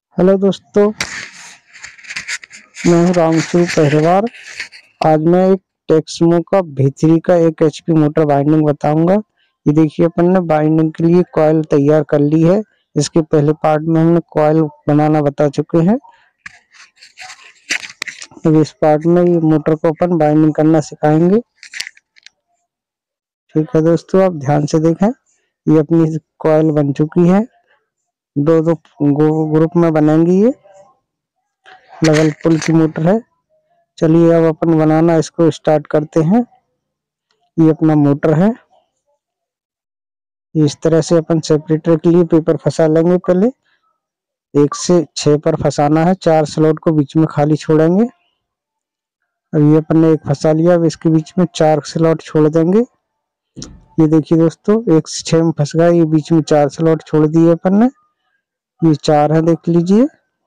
Hello दोस्तों, मैं हूं रामशु पहलवार। आज मैं एक टेक्समो का V3 का 1 HP मोटर बाइंडिंग बताऊंगा। ये देखिए, अपन ने बाइंडिंग के लिए कॉइल तैयार कर ली है। इसके पहले पार्ट में हमने कॉइल बनाना बता चुके हैं। अब इस पार्ट में ये मोटर को अपन बाइंडिंग करना सिखाएंगे। ठीक है दोस्तों, आप ध्यान से देखें। ये अपनी कॉइल बन चुकी है। दो दो ग्रुप में बनेंगी। ये डबल पुल की मोटर है। चलिए अब अपन बनाना इसको स्टार्ट करते हैं। ये अपना मोटर है। इस तरह से अपन सेपरेटर के लिए पेपर फंसा लेंगे। पहले 1 से 6 पर फंसाना है। 4 स्लॉट को बीच में खाली छोड़ेंगे। अब ये अपन ने एक फंसा लिया। अब इसके बीच में 4 स्लॉट छोड़ देंगे। ये देखिए दोस्तों, 1 से 6 में फंस गया। ये बीच में 4 स्लॉट छोड़ दिए अपन ने। ये 4 है, देख लीजिए।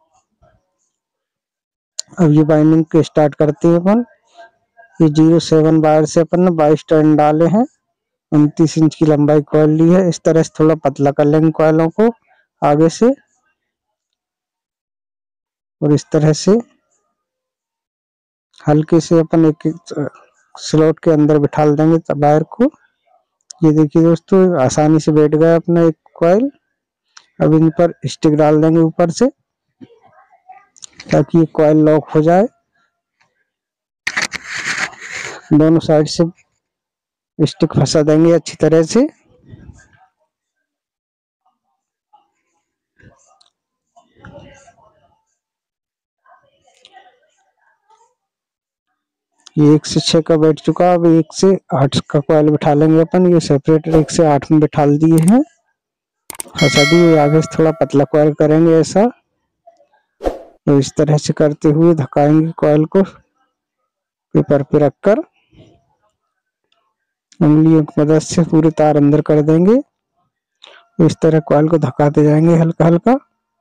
अब ये बाइंडिंग को स्टार्ट करते हैं अपन। ये 07 वायर से अपन ने 22 टर्न डाले हैं। 29 इंच की लंबाई कॉइल ली है। इस तरह से थोड़ा पतला कर लेंगे कॉइलों को आगे से, और इस तरह से हल्के से अपन एक स्लॉट के अंदर बिठा देंगे वायर को। ये देखिए दोस्तों, आसानी से बैठ गया अपना एक कॉइल। अब इन पर स्टिक डाल देंगे ऊपर से, ताकि ये कॉइल लॉक हो जाए। दोनों साइड से स्टिक फंसा देंगे अच्छी तरह से। ये 1 से 6 का बैठ चुका। अब 1 से 8 का कॉइल बिठा लेंगे अपन। ये सेपरेटर 1 से 8 में बिठा दिए हैं। फंसा दिए। आगे से थोड़ा पतला कॉइल करेंगे ऐसा। तो इस तरह से करते हुए धकाएंगे कॉइल को पेपर पे रखकर। उंगलियों की मदद से पूरे तार अंदर कर देंगे। इस तरह कॉइल को धकाते जाएंगे हल्का हल्का।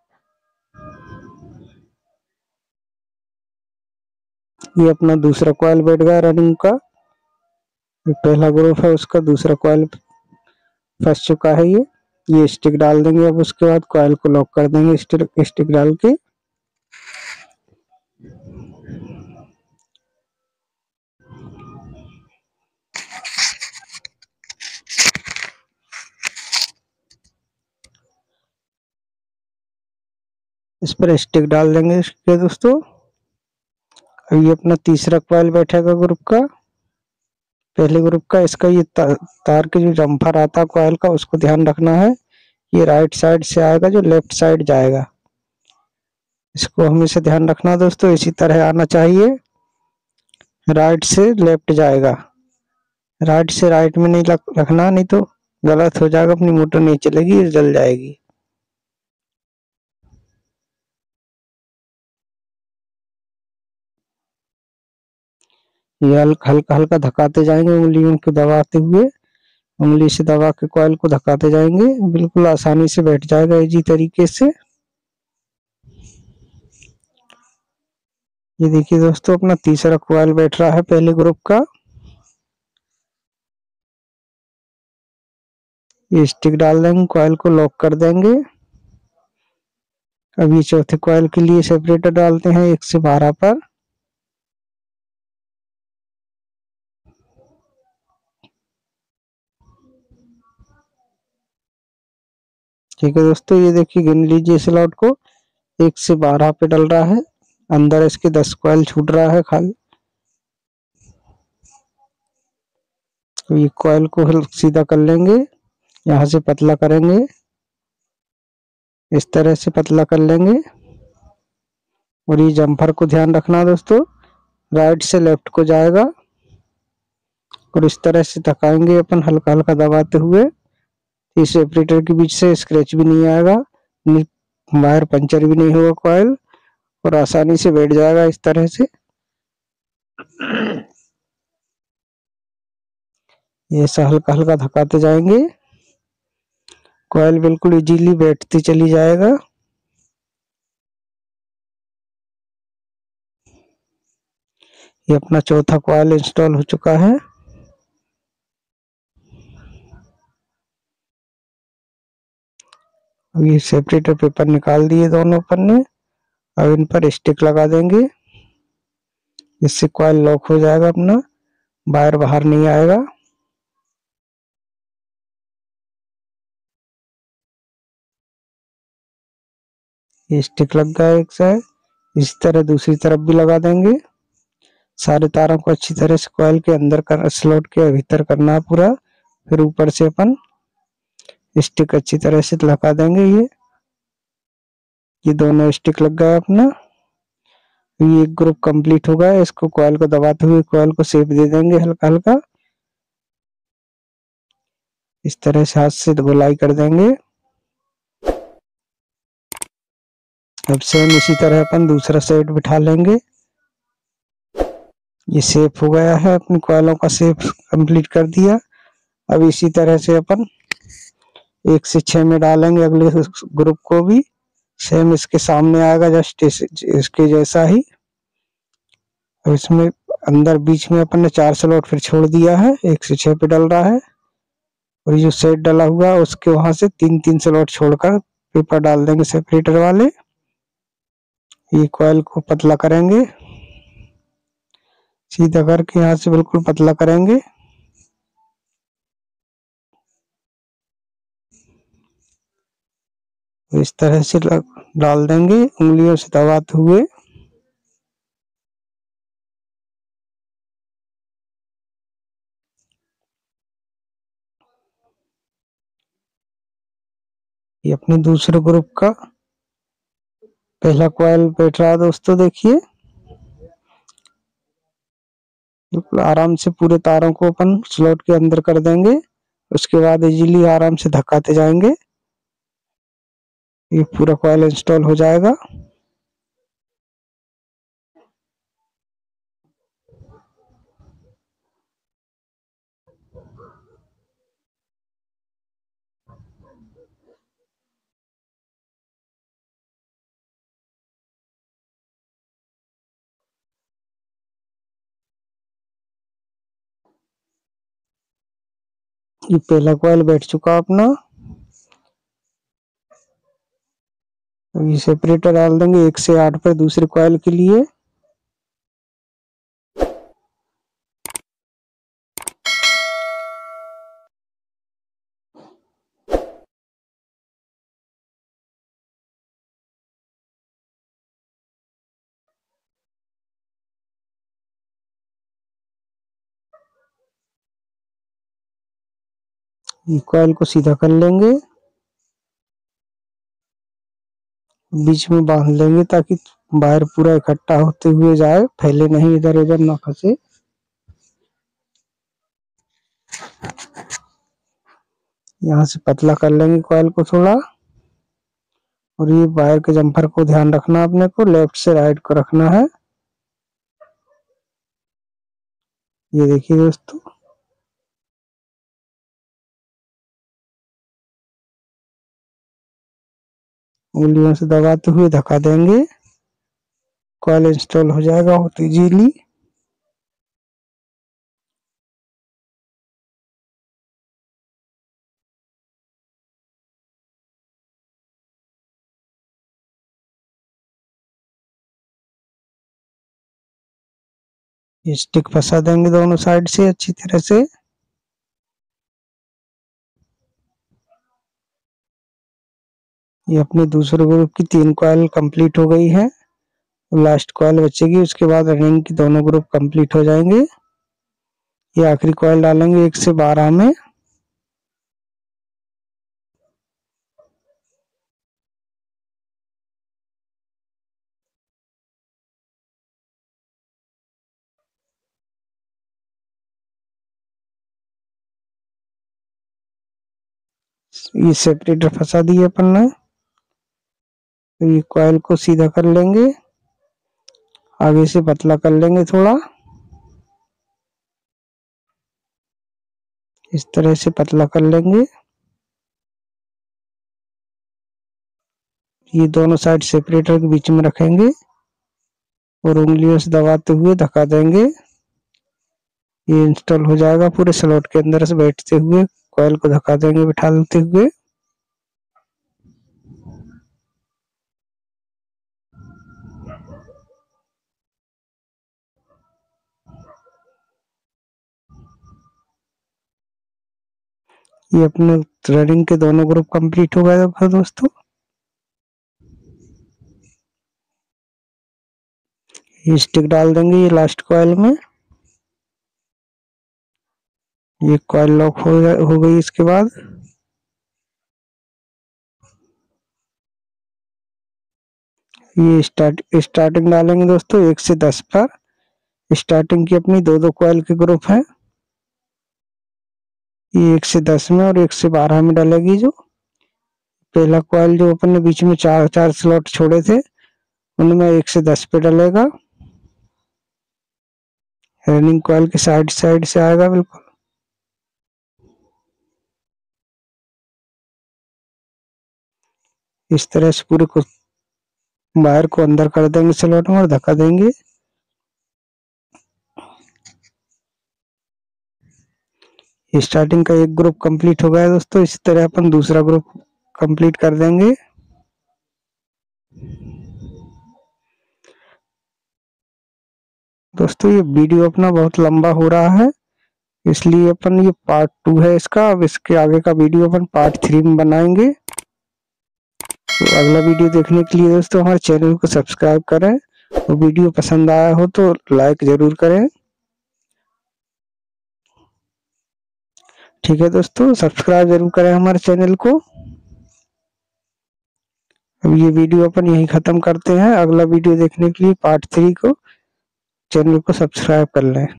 ये अपना दूसरा कॉइल बैठ गया रनिंग का। ये पहला ग्रुप है, उसका दूसरा कॉइल फंस चुका है। ये स्टिक डाल देंगे। अब उसके बाद कॉइल को लॉक कर देंगे स्टिक डाल के। इस पर स्टिक डाल देंगे इसके दोस्तों। अब ये अपना तीसरा कॉइल बैठेगा ग्रुप का, पहले ग्रुप का। इसका ये तार के जो जम्फर आता है कॉइल का, उसको ध्यान रखना है। ये राइट साइड से आएगा, जो लेफ्ट साइड जाएगा। इसको हमेशा ध्यान रखना दोस्तों। इसी तरह आना चाहिए। राइट से लेफ्ट जाएगा। राइट से राइट में नहीं रखना, नहीं तो गलत हो जाएगा। अपनी मोटर नहीं चलेगी, जल जाएगी। ये हल्का हल्का धकाते जाएंगे, उंगलियों को दबाते हुए। उंगली से दबा के कॉइल को धकाते जाएंगे। बिल्कुल आसानी से बैठ जाएगा इजी तरीके से। ये देखिए दोस्तों, अपना तीसरा कॉइल बैठ रहा है पहले ग्रुप का। ये स्टिक डाल देंगे, कॉइल को लॉक कर देंगे। अब ये चौथे कॉइल के लिए सेपरेटर डालते हैं 1 से 12 पर। ठीक है दोस्तों, ये देखिए, गिन लीजिए स्लॉट को। 1 से 12 पे डल रहा है। अंदर इसके 10 कॉइल छूट रहा है खाली। तो ये कॉइल को सीधा कर लेंगे, यहाँ से पतला करेंगे। इस तरह से पतला कर लेंगे। और ये जम्फर को ध्यान रखना दोस्तों, राइट से लेफ्ट को जाएगा। और इस तरह से धकाएंगे अपन हल्का हल्का दबाते हुए। इस सेपरेटर के बीच से स्क्रैच भी नहीं आएगा, वायर पंचर भी नहीं होगा कॉइल, और आसानी से बैठ जाएगा इस तरह से। ये ऐसा हल्का हल्का धकाते जाएंगे। कॉइल बिल्कुल इजीली बैठती चली जाएगा। ये अपना चौथा कॉइल इंस्टॉल हो चुका है। अब ये सेपरेटर पेपर निकाल दिए दोनों अपन ने। अब इन पर स्टिक लगा देंगे, इससे कॉइल लॉक हो जाएगा अपना, वायर बाहर नहीं आएगा। ये स्टिक लग गया एक साइड, इसी तरह दूसरी तरफ भी लगा देंगे। सारे तारों को अच्छी तरह से कॉइल के अंदर कर, स्लॉट के भीतर करना है पूरा। फिर ऊपर से अपन स्टिक अच्छी तरह से लगा देंगे। ये दोनों स्टिक लग गया अपना। ये एक ग्रुप कंप्लीट हो गया। इसको कॉइल को दबाते हुए कॉइल को शेप दे देंगे हल्का हल्का, इस तरह से हाथ से गोलाई कर देंगे। अब सेम इसी तरह अपन दूसरा सेट बिठा लेंगे। ये शेप हो गया है, अपनी कॉइलों का शेप कंप्लीट कर दिया। अब इसी तरह से अपन 1 से 6 में डालेंगे अगले ग्रुप को भी। सेम इसके सामने आएगा, जस्ट इसके जैसा ही। अब इसमें अंदर बीच में अपन ने 4 स्लॉट फिर छोड़ दिया है, 1 से 6 पे डल रहा है। और ये जो सेट डला हुआ है उसके वहां से 3-3 स्लॉट छोड़कर पेपर डाल देंगे सेपरेटर वाले। ये कॉइल को पतला करेंगे, सीधा करके यहाँ से बिल्कुल पतला करेंगे। इस तरह से डाल देंगे उंगलियों से दबाते हुए। ये अपने दूसरे ग्रुप का पहला कॉइल बैठ रहा है दोस्तों, देखिए बिल्कुल आराम से पूरे तारों को अपन स्लॉट के अंदर कर देंगे। उसके बाद इजीली आराम से धक्काते जाएंगे, ये पूरा कॉइल इंस्टॉल हो जाएगा। ये पहला कॉइल बैठ चुका अपना। ये सेपरेटर डाल देंगे 1 से 8 पर दूसरे कॉइल के लिए। ये कॉइल को सीधा कर लेंगे, बीच में बांध लेंगे ताकि वायर पूरा इकट्ठा होते हुए जाए, फैले नहीं, इधर उधर ना फंसे। यहाँ से पतला कर लेंगे कॉइल को थोड़ा। और ये वायर के जम्फर को ध्यान रखना, अपने को लेफ्ट से राइट को रखना है। ये देखिए दोस्तों, उंगलियों से दबाते हुए धक्का देंगे, कॉइल इंस्टॉल हो जाएगा बहुत इजीली। ये स्टिक फंसा देंगे दोनों साइड से अच्छी तरह से। ये अपने दूसरे ग्रुप की 3 कॉइल कंप्लीट हो गई है, लास्ट कॉइल बचेगी, उसके बाद रनिंग की दोनों ग्रुप कंप्लीट हो जाएंगे। ये आखिरी कॉइल डालेंगे 1 से 12 में। ये सेपरेटर फंसा दिए अपन ने। तो ये कॉइल को सीधा कर लेंगे, आगे से पतला कर लेंगे थोड़ा, इस तरह से पतला कर लेंगे। ये दोनों साइड सेपरेटर के बीच में रखेंगे और उंगलियों से दबाते हुए धक्का देंगे। ये इंस्टॉल हो जाएगा पूरे स्लॉट के अंदर से बैठते हुए। कॉइल को धक्का देंगे बिठाते हुए। ये अपने रनिंग के दोनों ग्रुप कंप्लीट हो गए देखो दोस्तों। ये स्टिक डाल देंगे ये लास्ट कॉइल में। ये कॉइल लॉक हो गई। इसके बाद ये स्टार्टिंग डालेंगे दोस्तों 1 से 10 पर। स्टार्टिंग की अपनी दो कॉइल के ग्रुप हैं। ये 1 से 10 में और 1 से 12 में डालेगी। जो पहला कॉइल जो अपन ने बीच में चार स्लॉट छोड़े थे उनमें 1 से 10 पे डलेगा। रनिंग कॉइल के साइड से आएगा बिल्कुल। इस तरह से पूरे को वायर को अंदर कर देंगे स्लॉट में और धक्का देंगे। स्टार्टिंग का एक ग्रुप कंप्लीट हो गया दोस्तों। इसी तरह अपन दूसरा ग्रुप कंप्लीट कर देंगे। दोस्तों ये वीडियो अपना बहुत लंबा हो रहा है, इसलिए अपन ये पार्ट 2 है इसका। अब इसके आगे का वीडियो अपन पार्ट 3 में बनाएंगे। तो अगला वीडियो देखने के लिए दोस्तों हमारे चैनल को सब्सक्राइब करें और वीडियो पसंद आया हो तो लाइक जरूर करें। ठीक है दोस्तों, सब्सक्राइब जरूर करें हमारे चैनल को। अब ये वीडियो अपन यहीं खत्म करते हैं। अगला वीडियो देखने के लिए पार्ट 3 को चैनल को सब्सक्राइब कर लें।